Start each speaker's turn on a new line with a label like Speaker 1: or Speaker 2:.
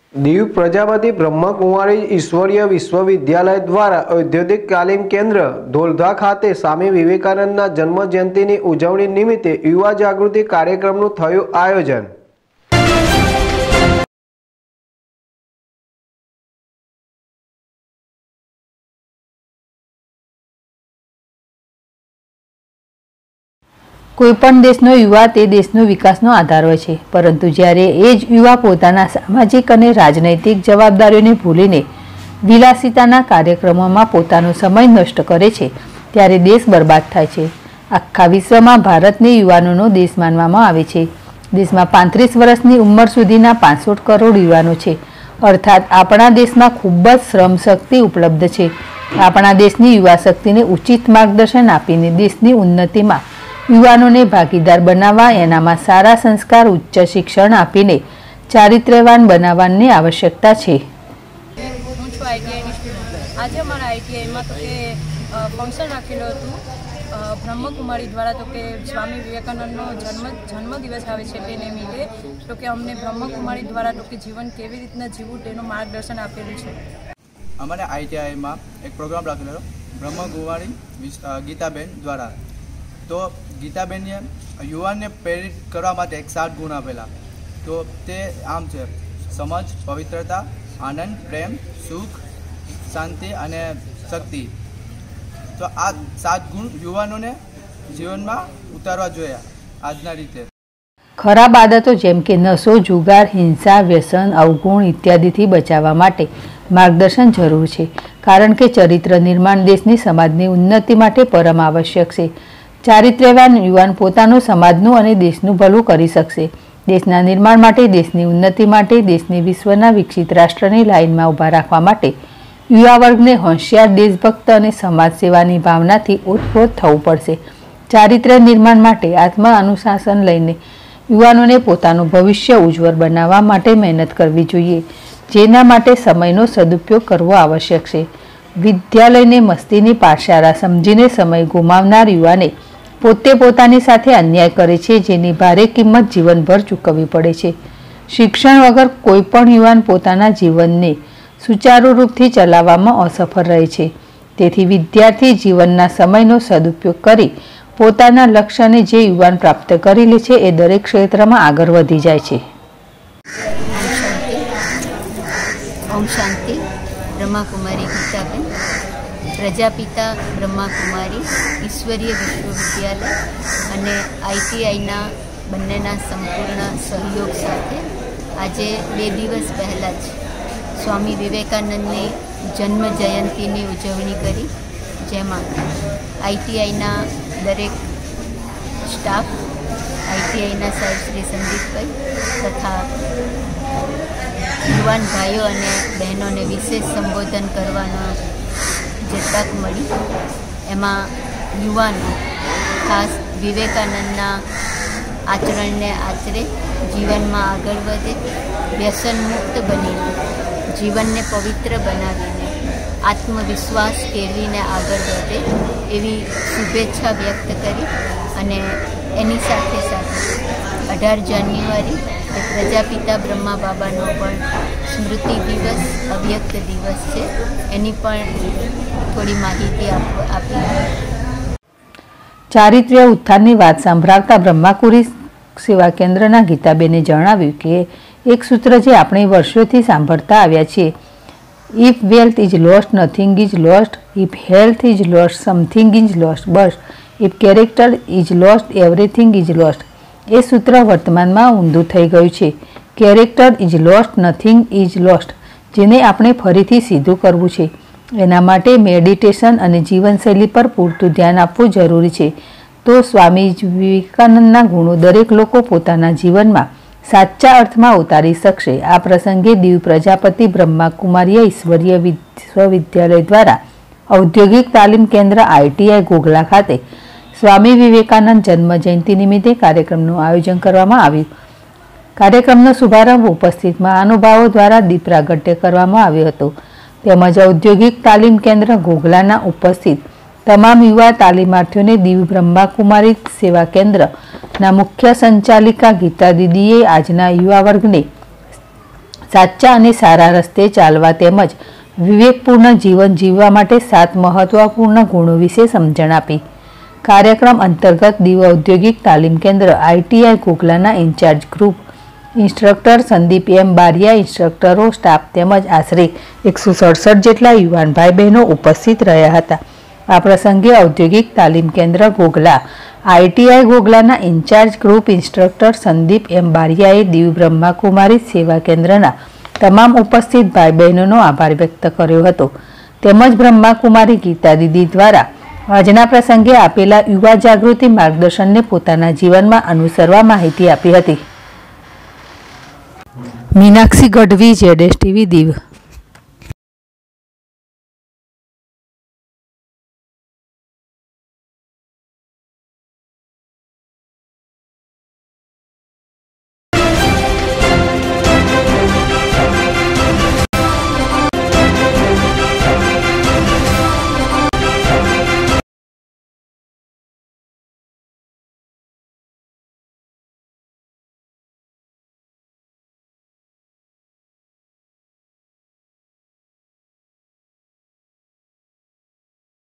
Speaker 1: દીવ પ્રજાપતિ બ્રહ્મકુમારી ઈશ્વરીય વિશ્વવિદ્યાલય દ્વારા ઔદ્યોગિક તાલીમ કેન્દ્ર ધોલધા ખાતે સ્વામી વિવેકાનંદના જન્મ જયંતિની ઉજવણી નિમિત્તે યુવા જાગૃતિ કાર્યક્રમનું થયું આયોજન।
Speaker 2: कोईपण देशनो युवा ते देशनो विकासनो आधार होय छे, परंतु ज्यारे ए ज युवा पोताना सामाजिक अने राजनैतिक जवाबदारीओने भूलीने विलासिताना कार्यक्रमोमां पोतानो समय नष्ट करे छे त्यारे देश बरबाद थाय छे। आखा विश्वमां भारतने युवानोनो देश मानवामां आवे छे। देशमां 35 वर्षनी उंमर सुधीना 65 करोड़ युवानो छे, अर्थात आपणा देशमां खूब ज श्रमशक्ति उपलब्ध छे। आपणा देशनी युवा शक्तिने उचित मार्गदर्शन आपीने देशनी उन्नतिमां युवानोने भागीदार बनावा, एनामां सारा संस्कार, उच्च शिक्षण आपीने चारित्र्यवान बनाववानी आवश्यकता छे।
Speaker 3: आज अमरा आईटीआई में तो के फंक्शन राखेलुं हतुं ब्रह्मकुमारी द्वारा, तो के स्वामी विवेकानंदनो जन्म दिवस आवे छे ते निमित्ते तो के अमने ब्रह्मकुमारी द्वारा तो के जीवन केवी रीतना जीवવું तेनुं मार्गदर्शन आपेलुं छे।
Speaker 4: अमरे आईटीआई में एक प्रोग्राम राखेलो ब्रह्मकुमारी गीताबेन द्वारा। तो गीताबेने युवान ने प्रेरित करवा माटे एक 7 गुण आपेला। तो ते आम छे समझ, पवित्रता, आनंद, प्रेम, सुख, शांति अने शक्ति। तो आ 7 गुण युवानोने जीवन में उतारवा जोईए आजना रीते।
Speaker 2: खराब आदतो जेम के नशो, जुगार, हिंसा, व्यसन, अवगुण इत्यादि बचावा माटे मार्गदर्शन जरूर छे, कारण के चरित्र निर्माण देशनी समाजनी उन्नति माटे परम आवश्यक छे। चारित्र्यवान युवान पोतानुं समाजनुं अने देशनुं भલું કરી શકશે। देशना निर्माण माटे, देशनी उन्नति माटे, देशने विश्वना विकसित राष्ट्रनी लाइनमां ऊभा राखवा माटे युवा वर्गने होशियार, देशभक्त अने समाज सेवानी भावनाथी ओतप्रोत थवुं पड़शे। चारित्र्य निर्माण माटे आत्म अनुशासन लईने युवानोने पोतानुं भविष्य उज्जवल बनाववा माटे मेहनत करवी जोईए, जेना माटे समयनो सदुपयोग करवो आवश्यक छे। विद्यालयने मस्तीनी पाठशाला समजीने समय गुमावनार युवाने पोते पोतानी साथे अन्याय करे छे, जेनी भारे किंमत जीवनभर चूकववी पड़े छे। शिक्षण वगर कोईपण युवान पोताना जीवनने सुचारू रूपथी चलाववामां असफल रहे छे। तेथी विद्यार्थी जीवनना समयनो सदुपयोग करी पोताना लक्ष्यने जे युवान प्राप्त करी ले छे ए दरेक क्षेत्रमां आगळ वधी जाय छे।
Speaker 5: ओम शांति। ब्रह्मकुमारी गीताबेन, प्रजापिता ब्रह्मकुमारी ईश्वरीय विश्वविद्यालय अने आईटीआईना बंनेना संपूर्ण सहयोग साथे आजे 2 दिवस पहला ज स्वामी विवेकानंदनी जन्म जयंतीनी उजवणी करी, जेमां आईटीआईना दरेक स्टाफ, आईटीआईना साहेब श्री संदीपभाई तथा युवान भाईओ अने बहनों ने विशेष संबोधन करवानो जे तक मळी। एमां युवानो खास विवेकानंदना आचरणने आचरे, जीवन में आगळ वधे, व्यसन मुक्त बनीने जीवन ने पवित्र बनावीने आत्मविश्वास केरवीने आगळ वधे एवी शुभेच्छा व्यक्त करी अने एनी साथे साथे 18 जान्युआरी प्रजापिता ब्रह्मा बाबानो पण स्मृति दिवस, अव्यक्त दिवस है, एनी पण थोड़ी माहिती आपी। चारित्र्य उत्थाननी वात सांभळावता ब्रह्माकुमारी सेवा केन्द्રના ગીતાબેને જણાવ્યું કે એક સૂત્ર જે આપણે વર્ષોથી સાંભળતા આવ્યા છીએ, if wealth is lost nothing is lost, if health is lost something is lost, but if character is lost everything is lost. એ સૂત્ર વર્તમાનમાં ઊંધું થઈ ગયું છે। Character is lost, nothing is lost, જેને આપણે ફરીથી સીધું કરવું છે। એના માટે મેડિટેશન અને જીવનશૈલી પર પૂરતું ધ્યાન આપવું જરૂરી છે। તો સ્વામી વિવેકાનંદના ગુણો દરેક લોકો પોતાના જીવનમાં સાચા અર્થમાં ઉતારી શકશે। આ પ્રસંગે દીવ પ્રજાપતિ બ્રહ્મકુમારી ઈશ્વરીય વિશ્વવિદ્યાલય દ્વારા ઔદ્યોગિક તાલીમ કેન્દ્ર આઈટીઆઈ ઘોઘલા ખાતે स्वामी विवेकानंद जन्म जयंती निमित्ते कार्यक्रमનું आयोजन કરવામાં આવ્યું। कार्यक्रमનો શુભારંભ ઉપસ્થિત મહાનુભાવો દ્વારા દીપ પ્રાગટ્ય કરવામાં આવ્યો હતો, તેમજ ઔદ્યોગિક તાલીમ કેન્દ્ર ઘોઘલાના ઉપસ્થિત તમામ યુવા તાલીમાર્થીઓને દીવ બ્રહ્મકુમારી સેવા કેન્દ્રના મુખ્ય સંચાલિકા ગીતા દીદીએ આજના યુવા વર્ગને
Speaker 2: સાચા અને સારા રસ્તે ચાલવા તેમજ વિવેકપૂર્ણ જીવન જીવવા માટે 7 મહત્વપૂર્ણ ગુણો વિશે સમજણ આપી. કાર્યક્રમ અંતર્ગત દીવ ઔદ્યોગિક તાલીમ કેન્દ્ર ITI ઘોઘલાના incharge group instructor Sandeep M Baria, ઇન્સ્ટ્રક્ટરો, સ્ટાફ તેમજ આશરે 167 જેટલા યુવાન ભાઈ બહેનો ઉપસ્થિત રહ્યા હતા. આ પ્રસંગે ઔદ્યોગિક તાલીમ કેન્દ્ર ઘોઘલા ITI ઘોઘલાના incharge group instructor Sandeep M બારિયાએ દીવ બ્રહ્માકુમારી સેવા કેન્દ્રના તમામ ઉપસ્થિત ભાઈ બહેનોનો આભાર વ્યક્ત કર્યો હતો. તેમજ બ્રહ્માકુમારી ગીતા દીદી દ્વારા આજના પ્રસંગે આપેલા યુવા જાગૃતિ માર્ગદર્શનને પોતાના જીવનમાં અનુસરવા માહિતી આપી હતી. મીનાક્ષી ગઢવી, ZSTV દીવ.